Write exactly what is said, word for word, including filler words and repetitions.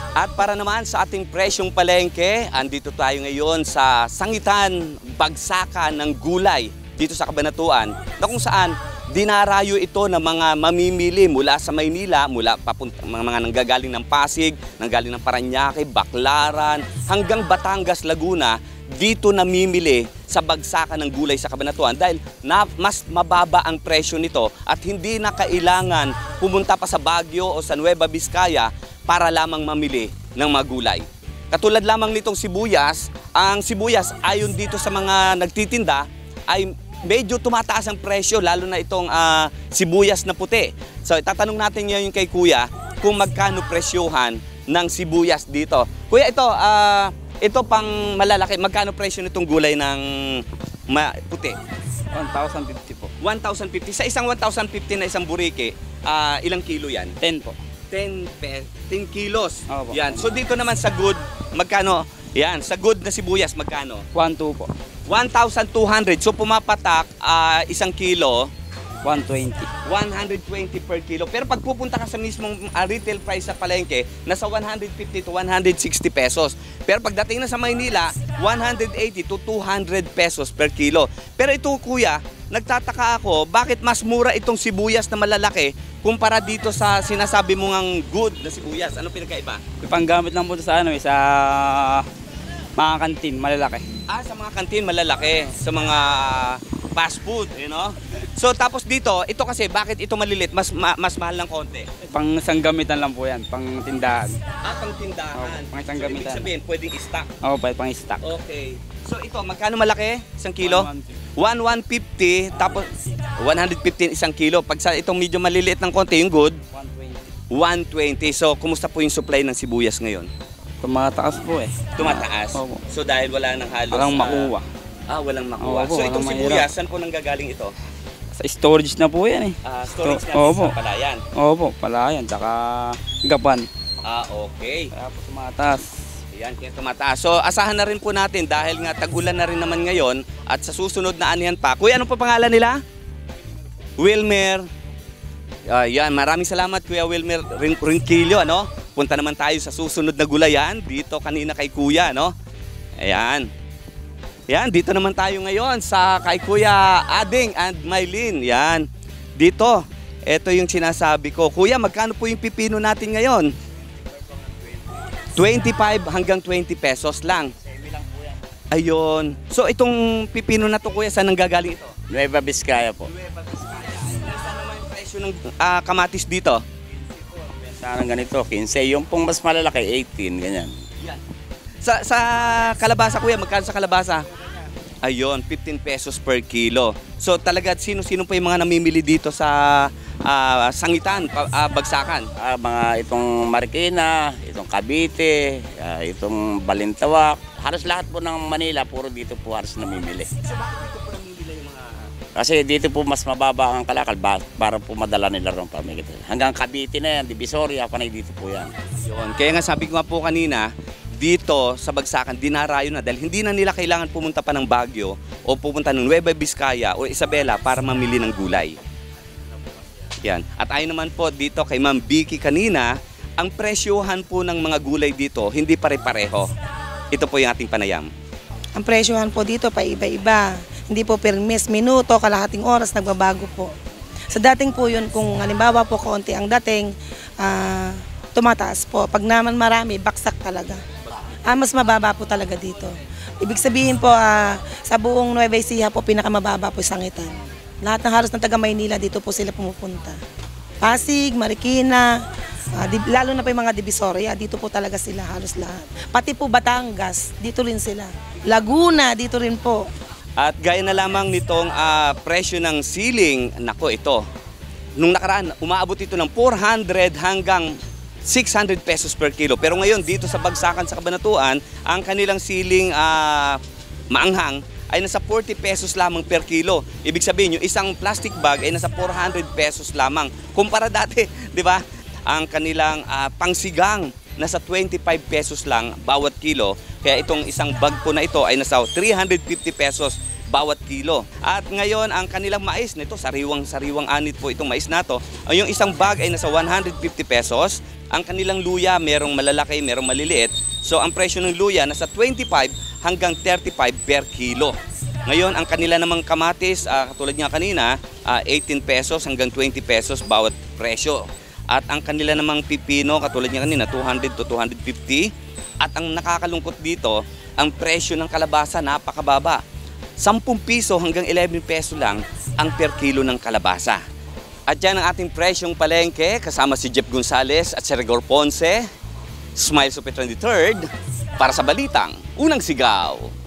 At para naman sa ating presyong palengke, andito tayo ngayon sa sangitan, bagsakan ng gulay dito sa Cabanatuan, na kung saan dinarayo ito ng mga mamimili mula sa Maynila, mula papunta, mga nanggagaling ng Pasig, nanggaling ng Parañaque, Baclaran, hanggang Batangas, Laguna, dito namimili sa bagsakan ng gulay sa Cabanatuan dahil na, mas mababa ang presyo nito at hindi na kailangan pumunta pa sa Baguio o sa Nueva Vizcaya para lamang mamili ng mga gulay. Katulad lamang nitong sibuyas, ang sibuyas ayon dito sa mga nagtitinda ay medyo tumataas ang presyo, lalo na itong uh, sibuyas na puti. So itatanong natin ngayon kay Kuya kung magkano presyohan ng sibuyas dito. Kuya, ito, uh, ito pang malalaki, magkano presyo nitong gulay ng puti? one thousand fifty po. one thousand fifty. Sa isang one thousand fifty na isang burike, uh, ilang kilo yan? ten po. ten, ten kilos. Opo. Yan. So dito naman sa good, magkano? Yan, sa good na sibuyas, magkano? one two po. one thousand two hundred. So pumapatak uh, isang kilo, one twenty. one twenty per kilo. Pero pag pupunta ka sa mismong uh, retail price sa palengke, nasa one fifty to one sixty pesos. Pero pagdating na sa Maynila, one eighty to two hundred pesos per kilo. Pero ito, Kuya, nagtataka ako, bakit mas mura itong sibuyas na malalaki kumpara dito sa sinasabi mo ngang good na sibuyas? Ano pinagkaiba? Panggamit lang po sa ano eh, sa mga kantin, malalaki. Ah, sa mga kantin malalaki, sa mga fast food, you know? So tapos dito, ito kasi bakit ito malilit, mas ma mas mahal ng konti? Pang isang gamitan lang po yan, pang tindahan. Ah, pang tindahan. Oh, pang isang so, gamitan. Ibig sabihin, pwedeng stock. Oo, oh, pang stock. Okay. So ito, magkano malaki? Isang kilo? one fifty, tapos one fifty isang kilo. Pag sa itong medyo maliliit ng konti, yung good? one twenty. one twenty. So, kumusta po yung supply ng sibuyas ngayon? Tumataas po eh. Tumataas? Opo. So, dahil wala nang halos... Walang uh, makuha. Ah, walang makuha. Opo, so, itong walang sibuyas, mahirap. saan po nanggagaling ito? Sa storage na po yan eh. Uh, storage So, natin opo. sa Palayan? Opo, Palayan, tsaka Gapan. Ah, okay. Kaya po tumataas. Yan, kaya tumataas. So, asahan na rin po natin dahil nga tag-ulan na rin naman ngayon at sa susunod na anihan pa. Kuya, ano pa pangalan nila? Wilmer. Uh, yan, maraming salamat Kuya Wilmer Rinquillo, ano? Punta naman tayo sa susunod na gulayan dito kanina kay Kuya, no? Ayan. Yan, dito naman tayo ngayon sa kay Kuya Ading and Mylene. Yan. Dito. Ito yung sinasabi ko. Kuya, magkano po yung pipino natin ngayon? twenty-five hanggang twenty pesos lang. Ayun. So itong pipino na to, Kuya, saan nanggagaling ito? Nueva Vizcaya po. Nueva Vizcaya. Saan naman yung presyo ng uh, kamatis dito? Sana ganito, fifteen. Yung pong mas malalaki, eighteen, ganyan. Yan. Sa, sa kalabasa, Kuya, magkano sa kalabasa? Ayun, fifteen pesos per kilo. So talaga, sino-sino pa yung mga namimili dito sa uh, sangitan, uh, bagsakan? Ah, mga itong Marikina, itong Cavite, ah, itong Balintawak. Halos lahat po ng Manila, puro dito po halos namimili. So bakit dito po namimili yung mga... Kasi dito po mas mababa ang kalakal ba- para po madala nila ron pamigit. Hanggang Cavite na yan, Divisoria, panay dito po yan. Yun. Kaya nga sabi ko nga po kanina, dito sa bagsakan, dinarayo na dahil hindi na nila kailangan pumunta pa ng Baguio o pupunta ng Nueva Vizcaya o Isabela para mamili ng gulay. Yan. At ayon naman po dito kay Ma'am Vicky kanina, ang presyohan po ng mga gulay dito hindi pare-pareho. Ito po yung ating panayam. Ang presyohan po dito pa iba-iba. Hindi po per mes, minuto, kalahating oras, nagbabago po. Sa dating po yun, kung halimbawa po konti ang dating, uh, tumataas po. Pag naman marami, baksak talaga. Ah, mas mababa po talaga dito. Ibig sabihin po, uh, sa buong Nueva Ecija po, pinakamababa po sangitan. Lahat ng halos ng taga Maynila, dito po sila pumupunta. Pasig, Marikina, uh, di, lalo na po yung mga Divisoria, dito po talaga sila halos lahat. Pati po Batangas, dito rin sila. Laguna, dito rin po. At gaya na lamang nitong uh, presyo ng siling, nako ito, nung nakaraan, umaabot ito ng four hundred hanggang six hundred pesos per kilo. Pero ngayon, dito sa bagsakan sa Cabanatuan, ang kanilang siling uh, maanghang ay nasa forty pesos lamang per kilo. Ibig sabihin, yung isang plastic bag ay nasa four hundred pesos lamang. Kumpara dati, di ba? Ang kanilang uh, pangsigang nasa twenty-five pesos lang bawat kilo. Kaya itong isang bag po na ito ay nasa three hundred fifty pesos bawat kilo. At ngayon, ang kanilang mais nito, sariwang-sariwang anit po itong mais na to. Yung isang bag ay nasa one hundred fifty pesos. Ang kanilang luya, merong malalaki, merong maliliit. So ang presyo ng luya nasa twenty-five hanggang thirty-five per kilo. Ngayon, ang kanila namang kamatis, uh, katulad nga kanina, uh, eighteen pesos hanggang twenty pesos bawat presyo. At ang kanila namang pipino, katulad nga kanina, two hundred to two hundred fifty. At ang nakakalungkot dito, ang presyo ng kalabasa napakababa. ten piso hanggang eleven peso lang ang per kilo ng kalabasa. At yan ang ating presyong palengke kasama si Jeff Gonzalez at si Rigor Ponce. Smile Super twenty-third para sa Balitang Unang Sigaw.